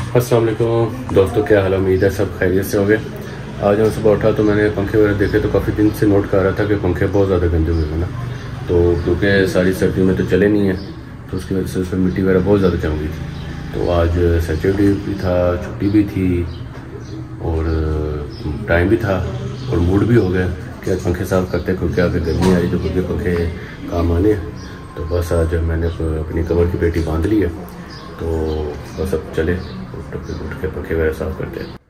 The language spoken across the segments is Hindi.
अस्सलाम वालेकुम दोस्तों, क्या हाल? उम्मीद है सब खैरियत से हो गए। आज मैं सुबह उठा तो मैंने पंखे वगैरह देखे तो काफ़ी दिन से नोट कर रहा था कि पंखे बहुत ज़्यादा गंदे हुए हैं ना, तो क्योंकि सारी सर्दियों में तो चले नहीं हैं तो उसकी वजह से उस पर मिट्टी वगैरह बहुत ज़्यादा जम गई थी। तो आज सैटरडे भी था, छुट्टी भी थी और टाइम भी था और मूड भी हो गया कि आज पंखे साफ़ करते क्योंकि आगे गर्मी आ रही तो क्योंकि पंखे काम आने। तो बस आज मैंने अपनी कमर की पेटी बांध ली है, तो बस अब चले उठ के पंखे वगैरह साफ करते हैं।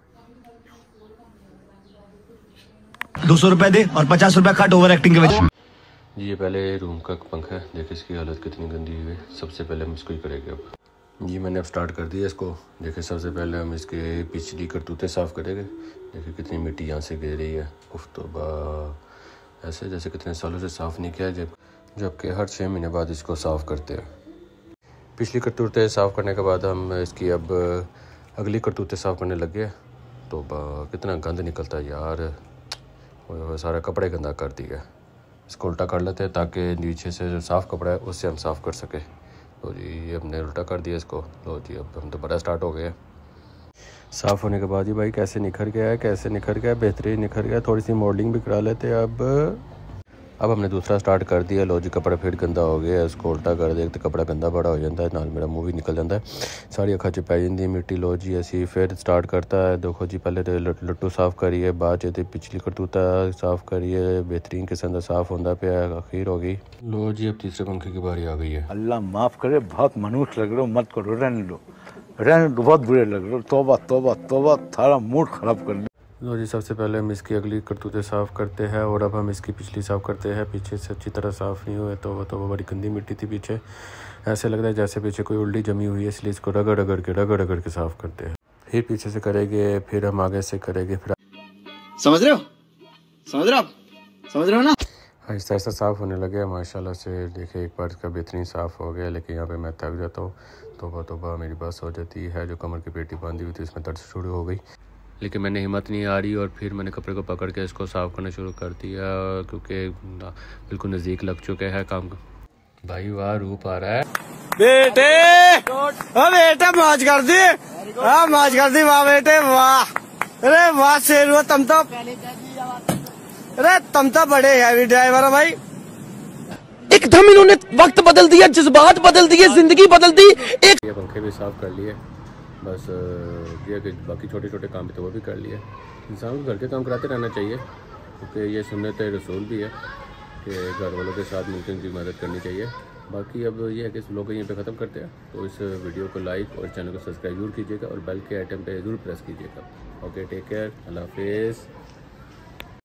200 रुपए दे और 50 रुपए कट ओवर एक्टिंग के वजह। जी ये पहले रूम का पंखा है, देखिए इसकी हालत कितनी गंदी हुई है। सबसे पहले हम इसको ही करेंगे। अब जी मैंने अब स्टार्ट कर दिया इसको। देखिए सबसे पहले हम इसके पिछली करतूतें साफ़ करेंगे। देखिए कितनी मिट्टी यहाँ से गिर रही है। उफ तौबा, ऐसे जैसे कितने सालों से साफ़ नहीं किया, जबकि हर 6 महीने बाद इसको साफ़ करते हैं। पिछली करतूतें साफ़ करने के बाद हम इसकी अब अगली करतूतें साफ़ करने लग गए। तो कितना गंद निकलता है यार, सारा कपड़े गंदा कर दिया। इसको उल्टा कर लेते हैं ताकि नीचे से जो साफ़ कपड़ा है उससे हम साफ़ कर सकें। तो जी ये हमने उल्टा कर दिया इसको। लो जी अब हम दोबारा स्टार्ट हो गए। साफ़ होने के बाद ही भाई कैसे निखर गया है, कैसे निखर गया, बेहतरीन निखर गया। थोड़ी सी मॉडलिंग भी करा लेते हैं। अब हमने दूसरा स्टार्ट कर दिया। लो जी कपड़ा फिर गंदा हो गया, इसको उल्टा कर दे तो कपड़ा गंदा बड़ा हो जाता है, नाल मेरा मुँह भी निकल जाता है, सारी अखा च पै जाती मिट्टी। लो जी असी फिर स्टार्ट करता है। देखो जी पहले तो लट्टू साफ़ करिए, बाद च पिछली करतूता साफ़ करिए, बेहतरीन किस्म का साफ़ होता पाया, अखीर हो गई। लो जी अब तीसरे पंखे की बारी आ गई है। अल्लाह माफ़ करे, बहुत मनुष्य लग रहे हो, मत करो, रहने दो, बहुत बुरे लग रहे हो। तौबा तौबा तौबा, थारा मूड ख़राब कर। लो जी सबसे पहले हम इसकी अगली करतूतें साफ़ करते हैं और अब हम इसकी पिछली साफ़ करते हैं। पीछे से अच्छी तरह साफ़ नहीं हुए तो वो बड़ी गंदी मिट्टी थी पीछे, ऐसे लग रहा है जैसे पीछे कोई उल्टी जमी हुई है, इसलिए इसको रगड़ रगड़ के साफ़ करते हैं। फिर पीछे से करेंगे, फिर हम आगे से करेंगे, फिर समझ रहे हो ना। आहिस्ता आहिस्ता साफ़ होने लगे माशाल्लाह से। देखिए एक बार इसका बेहतरीन साफ़ हो गया, लेकिन यहाँ पे मैं थक जाता हूँ। तौबा मेरी बस हो जाती है। जो कमर की पेटी बांधी हुई थी इसमें दर्द शुरू हो गई, लेकिन मैंने हिम्मत नहीं आ रही और फिर मैंने कपड़े को पकड़ के इसको साफ़ करना शुरू कर दिया क्योंकि बिल्कुल नज़दीक लग चुके हैं काम। भाई वाह रूप आ रहा है बेटे मौज कर दी, मौज कर दी, वाह बेटे वाह। अरे वाह शेर हुआ तुम तो, अरे तुम तो बड़े हैवी ड्राइवर हो भाई। एकदम इन्होंने वक्त बदल दिया, जज्बात बदल दिए, जिंदगी बदल दी। ये पंखे भी साफ़ कर लिए, बस ये कि बाकी छोटे छोटे काम भी तो वो भी कर लिए। इंसान को घर के काम कराते रहना चाहिए क्योंकि ये सुन्नत रसूल भी है कि घर वालों के साथ मिलकर उनकी मदद करनी चाहिए। बाकी अब ये है कि इस व्लॉग को यहीं पे ख़त्म करते हैं। तो इस वीडियो को लाइक और चैनल को सब्सक्राइब जरूर कीजिएगा और बेल के आइटम पे ज़रूर प्रेस कीजिएगा। ओके टेक केयर, अल्लाह हाफिज़।